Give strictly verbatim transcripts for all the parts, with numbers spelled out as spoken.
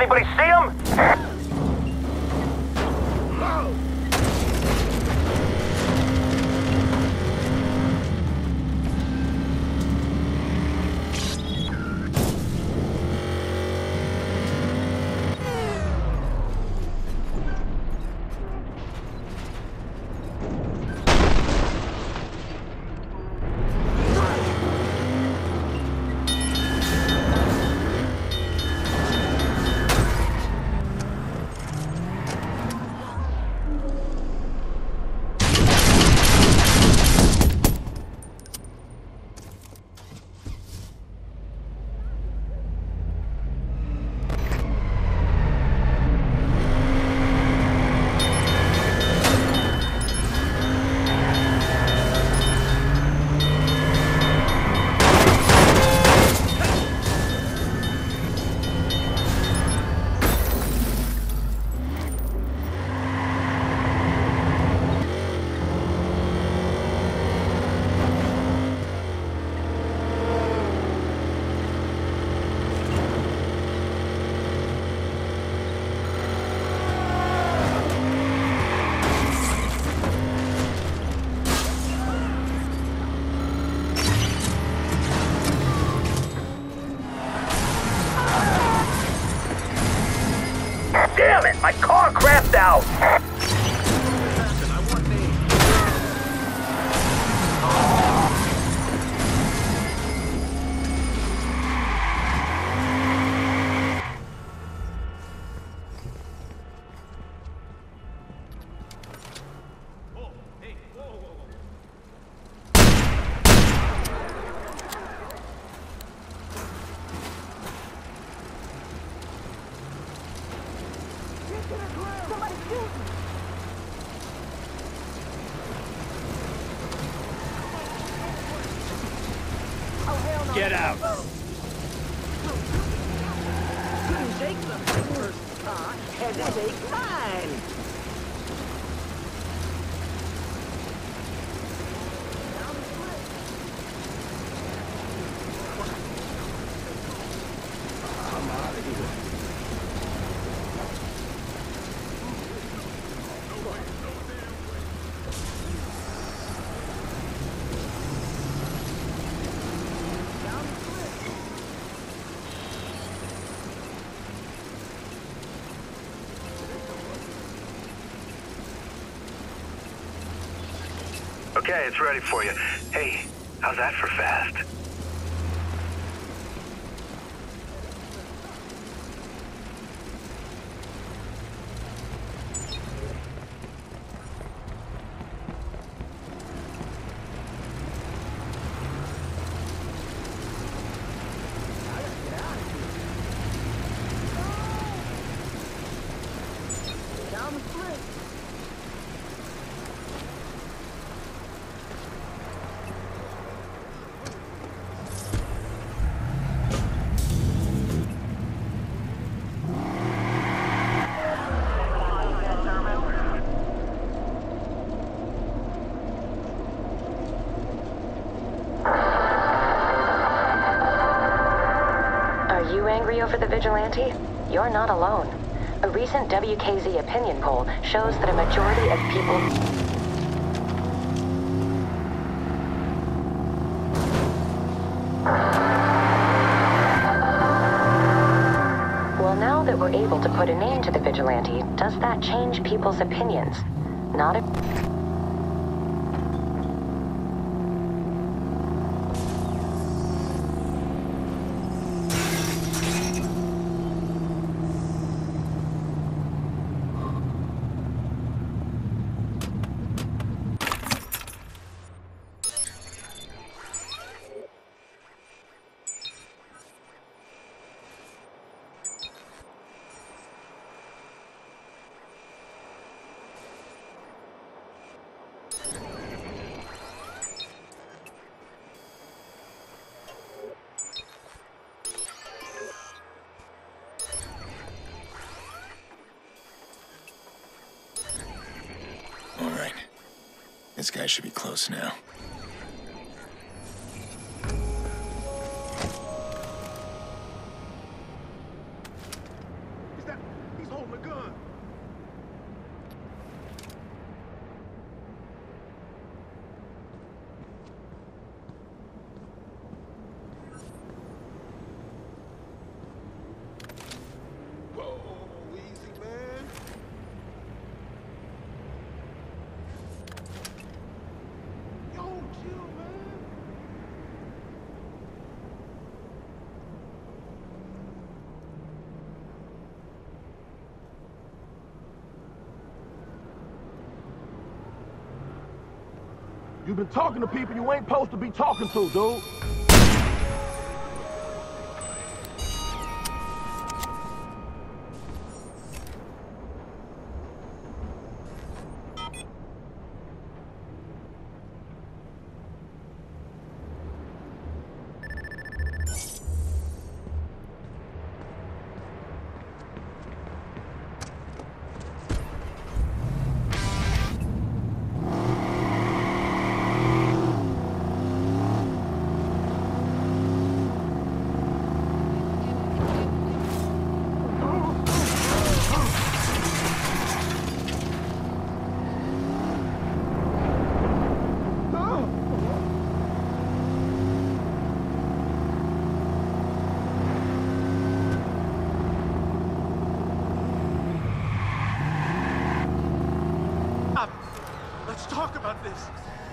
Anybody see him? Damn it! My car crapped out! Get out! Couldn't take the first car, had to take mine. I'm out of here. Okay, it's ready for you. Hey, how's that for fast? Down the split. Are you angry over the vigilante? You're not alone. A recent W K Z opinion poll shows that a majority of people... Well, now that we're able to put a name to the vigilante, does that change people's opinions? Not if... This guy should be close now. You've been talking to people you ain't supposed to be talking to, dude. Let's talk about this.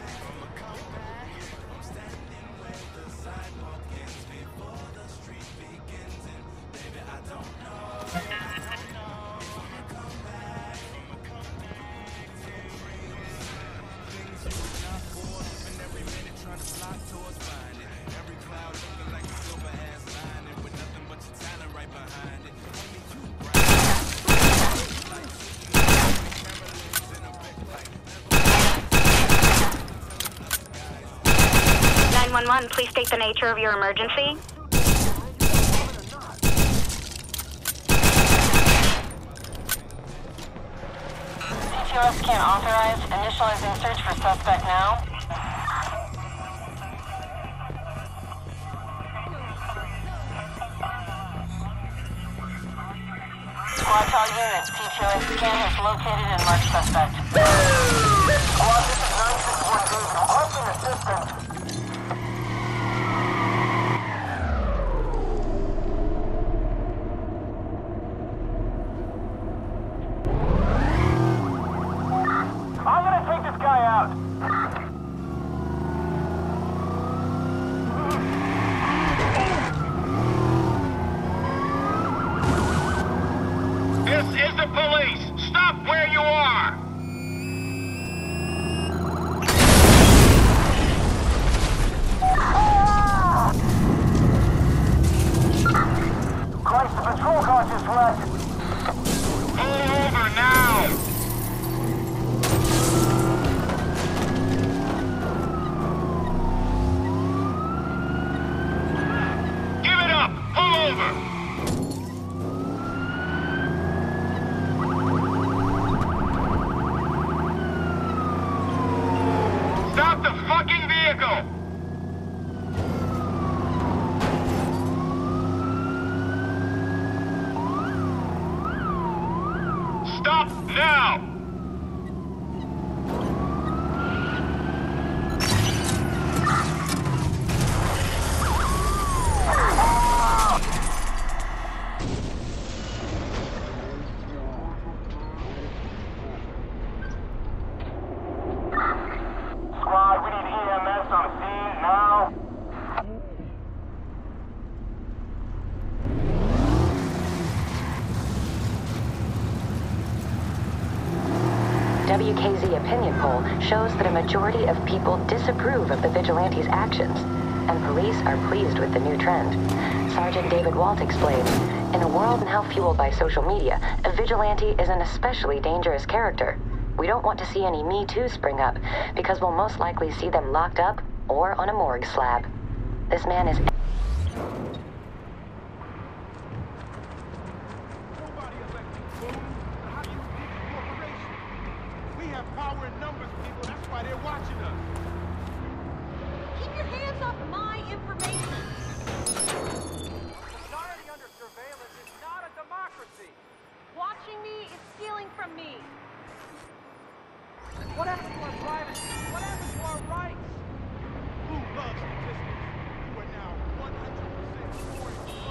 nine one one, please state the nature of your emergency. C T O S can't authorize. Initializing search for suspect now. Squad all units, C T O S scan has located and marked suspect. Squad, this is nine six one David. Requesting assistance. I'm gonna take this guy out. This is the police. Stop where you are. Christ, the patrol car just wrecked. Pull over now. Give it up. Pull over. Stop the fucking vehicle! Stop now! Squad, we need E M S on scene now. W K Z opinion poll shows that a majority of people disapprove of the vigilantes' actions, and police are pleased with the new trend. Sergeant David Walt explains, in a world now fueled by social media, a vigilante is an especially dangerous character. We don't want to see any Me Too spring up, because we'll most likely see them locked up or on a morgue slab. This man is... We have power in numbers, people. That's why they're watching us. Keep your hands off my information. Society under surveillance is not a democracy. Watching me is stealing from me. What happened to our privacy? What happened to our rights? Who loves statistics? You are now one hundred percent foreign.